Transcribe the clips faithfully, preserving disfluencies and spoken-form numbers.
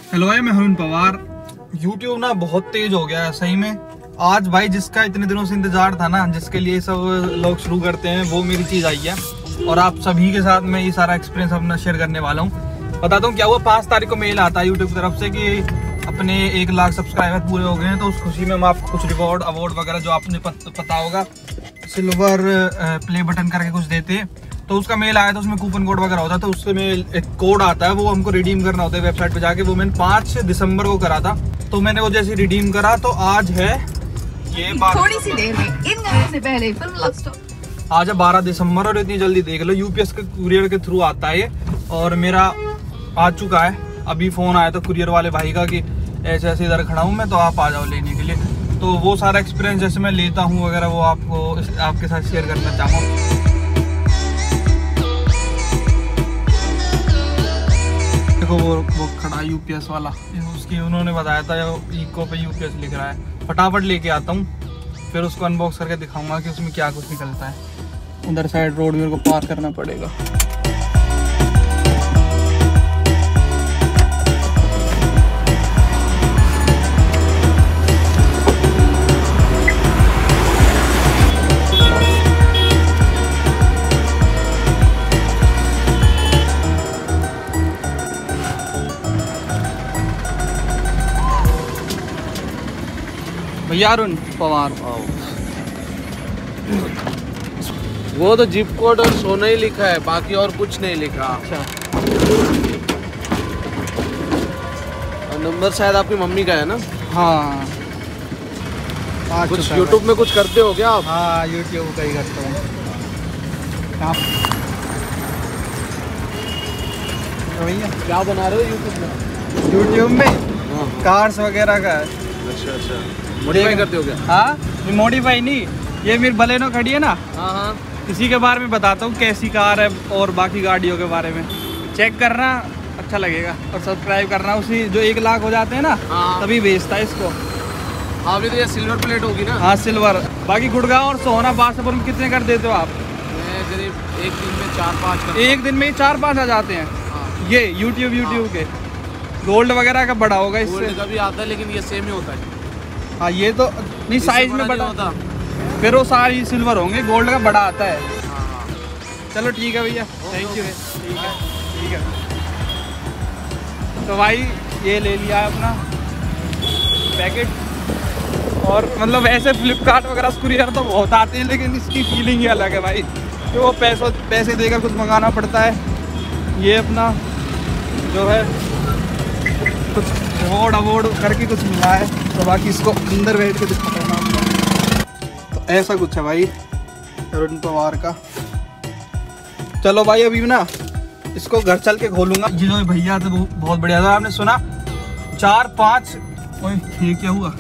Hello भाई, मैं Harun Pawar. YouTube ना बहुत तेज हो गया है सही में। आज भाई जिसका इतने दिनों से इंतजार था ना, जिसके लिए सब लोग शुरू करते हैं, वो मेरी चीज आई है और आप सभी के साथ मैं ये सारा एक्सपीरियंस अपना शेयर करने वाला हूँ। बताता हूँ क्या हुआ। पाँच तारीख को मेल आता है यूट्यूब की तरफ से कि अपने एक लाख सब्सक्राइबर पूरे हो गए हैं, तो उस खुशी में हम आपको कुछ रिवॉर्ड अवार्ड वगैरह जो आपने पता होगा सिल्वर प्ले बटन करके कुछ देते हैं। तो उसका मेल आया था, उसमें कूपन कोड वगैरह होता है, तो उससे में एक कोड आता है, वो हमको रिडीम करना होता है वेबसाइट पे जाके। वो मैंने पाँच दिसंबर को करा था, तो मैंने वो जैसे रिडीम करा तो आज है ये थोड़ी सी देर में इन से पहले आज है बारह दिसंबर और इतनी जल्दी देख लो यूपीएस के कुरियर के थ्रू आता है ये। और मेरा आ चुका है, अभी फोन आया था कुरियर वाले भाई का कि ऐसे ऐसे इधर खड़ा हूँ मैं, तो आप आ जाओ लेने के लिए। तो वो सारा एक्सपीरियंस जैसे मैं लेता हूँ वगैरह वो आपको आपके साथ शेयर करना चाहूँगा। देखो वो वो खड़ा यूपीएस वाला, उसकी उन्होंने बताया था इको पे यूपीएस लिख रहा है। फटाफट लेके आता हूँ, फिर उसको अनबॉक्स करके दिखाऊंगा कि उसमें क्या कुछ निकलता है। उधर साइड रोड मेरे को पार करना पड़ेगा। भैया अरुण पवार। वो तो जिप कोड और सोना ही लिखा है, बाकी और कुछ नहीं लिखा। अच्छा। और नंबर शायद आपकी मम्मी का है ना? हाँ। कुछ YouTube में कुछ करते हो क्या आप? हाँ, YouTube का ही करता हूँ। भैया क्या बना रहे हो YouTube में? YouTube में कार्स वगैरह का। अच्छा अच्छा, मॉडिफाई करते हो क्या? हाँ, मॉडिफाई नहीं, ये मेरी बलेनो खड़ी है ना। हाँ हाँ, इसी के बारे में बताता हूँ कैसी कार है और बाकी गाड़ियों के बारे में। चेक करना, अच्छा लगेगा। और सब्सक्राइब करना, उसी जो एक लाख हो जाते हैं ना, हाँ। तभी बेचता है इसको। हाँ, अभी तो ये सिल्वर प्लेट होगी ना? हाँ सिल्वर। बाकी गुड़गांव और सोना बादशाहपुर में कितने कर देते हो आप? मैं करीब एक दिन में चार पाँच। एक दिन में ही चार पाँच आ जाते हैं। हाँ। ये यूट्यूब यूट्यूब के गोल्ड वगैरह का बड़ा होगा इससे। कभी आता है लेकिन ये सेम ही होता है। हाँ, ये तो नहीं साइज में बड़ा होता, फिर वो सारी सिल्वर होंगे, गोल्ड का बड़ा आता है। हाँ। चलो ठीक है भैया, थैंक यू। ठीक है ठीक है। तो भाई ये ले लिया है अपना पैकेट। और मतलब ऐसे फ्लिपकार्ट वगैरह कुरियर तो बहुत आते हैं, लेकिन इसकी फीलिंग ही अलग है भाई, कि वो पैसों पैसे देकर कुछ मंगाना पड़ता है। ये अपना जो है कुछ अवॉर्ड अवॉर्ड करके कुछ मिला है, तो बाकी इसको अंदर बैठ के दिखाना। तो ऐसा कुछ है भाई अरुण पवार का। चलो भाई अभी ना इसको घर चल के खोलूंगा। जिन्होंने भैया थे वो बहुत बढ़िया था, आपने सुना चार पाँच। ओए ये क्या हुआ?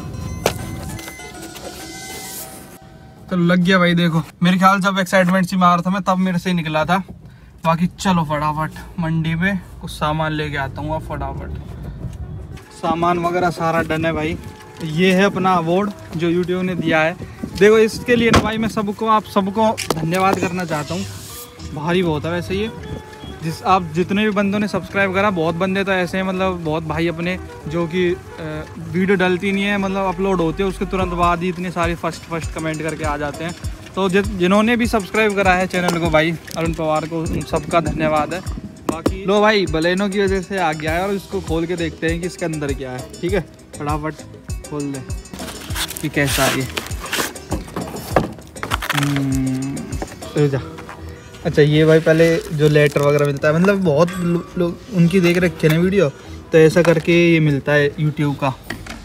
चलो लग गया भाई। देखो मेरे ख्याल जब एक्साइटमेंट सी मार था मैं, तब मेरे से निकला था। बाकी चलो फटाफट मंडी पे कुछ सामान लेके आता हूँ। अब फटाफट सामान वगैरह सारा डन है भाई। ये है अपना अवार्ड जो यूट्यूब ने दिया है। देखो इसके लिए ना भाई मैं सबको आप सबको धन्यवाद करना चाहता हूँ। भारी बहुत है वैसे ये, जिस आप जितने भी बंदों ने सब्सक्राइब करा। बहुत बंदे तो ऐसे हैं, मतलब बहुत भाई अपने जो कि वीडियो डलती नहीं है, मतलब अपलोड होती है उसके तुरंत बाद ही इतने सारे फर्स्ट फर्स्ट कमेंट करके आ जाते हैं। तो जिन्होंने भी सब्सक्राइब करा है चैनल को भाई अरुण पवार को, उन सबका धन्यवाद है। बाकी लो भाई बलेनो की वजह से आ गया है, और इसको खोल के देखते हैं कि इसके अंदर क्या है। ठीक है, फटाफट खोल दें कि कैसा है ये। जा अच्छा, ये भाई पहले जो लेटर वगैरह मिलता है, मतलब बहुत लोग लो, उनकी देख रखे ना वीडियो, तो ऐसा करके ये मिलता है यूट्यूब का।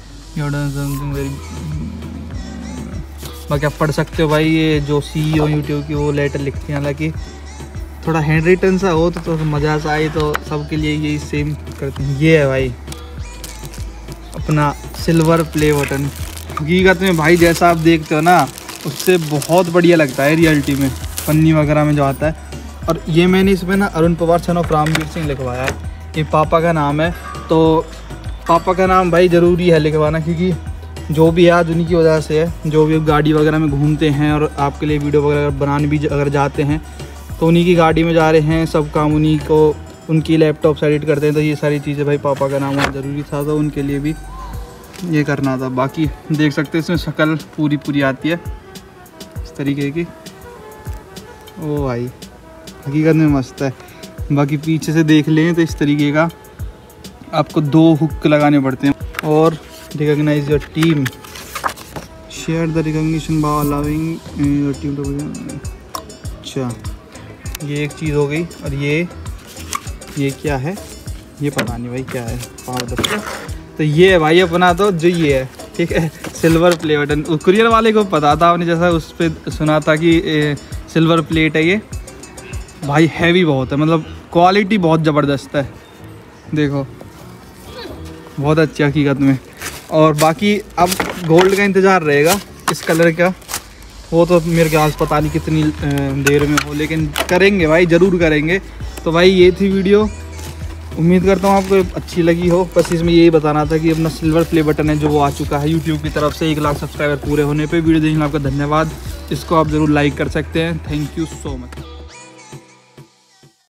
बाकी आप पढ़ सकते हो भाई, ये जो सीईओ यूट्यूब की वो लेटर लिखती हैं। हालांकि थोड़ा हैंड रिटन सा हो तो, तो मज़ा सा आए, तो सबके लिए यही सेम करते हैं। ये है भाई अपना सिल्वर प्ले बटन। हकीकत में भाई जैसा आप देखते हो ना, उससे बहुत बढ़िया लगता है रियलिटी में, पन्नी वगैरह में जो आता है। और ये मैंने इसमें ना अरुण पवार सन ऑफ रामवीर सिंह लिखवाया है। ये पापा का नाम है, तो पापा का नाम भाई ज़रूरी है लिखवाना, क्योंकि जो भी है आज उन्हीं की वजह से है। जो भी गाड़ी वगैरह में घूमते हैं और आपके लिए वीडियो वगैरह बनाने भी अगर जाते हैं, तो उन्हीं की गाड़ी में जा रहे हैं, सब काम उन्हीं को उनकी लैपटॉप से एडिट करते हैं, तो ये सारी चीज़ें भाई पापा का नाम होना ज़रूरी था, तो उनके लिए भी ये करना था। बाकी देख सकते हैं इसमें शक्ल पूरी पूरी आती है इस तरीके की। ओ भाई हकीकत में मस्त है। बाकी पीछे से देख लें तो इस तरीके का आपको दो हुक लगाने पड़ते हैं। और recognise your team, share the recognition by allowing your team to. अच्छा ये एक चीज़ हो गई। और ये ये क्या है, ये पता नहीं भाई क्या है, पावर। तो ये है भाई अपना, तो जो ये है ठीक है सिल्वर प्ले बटन। कुरियर वाले को पता था, आपने जैसा उस पर सुना था कि ए, सिल्वर प्लेट है ये। भाई हैवी बहुत है, मतलब क्वालिटी बहुत ज़बरदस्त है, देखो बहुत अच्छी हकीकत में। और बाकी अब गोल्ड का इंतज़ार रहेगा इस कलर का, वो तो मेरे ख्याल से पता नहीं कितनी देर में हो, लेकिन करेंगे भाई, ज़रूर करेंगे। तो भाई ये थी वीडियो, उम्मीद करता हूँ आपको अच्छी लगी हो। बस इसमें यही बताना था कि अपना सिल्वर प्ले बटन है जो वो आ चुका है यूट्यूब की तरफ से। एक लाख सब्सक्राइबर पूरे होने पे वीडियो देखने आपका धन्यवाद। इसको आप ज़रूर लाइक कर सकते हैं। Thank you so much.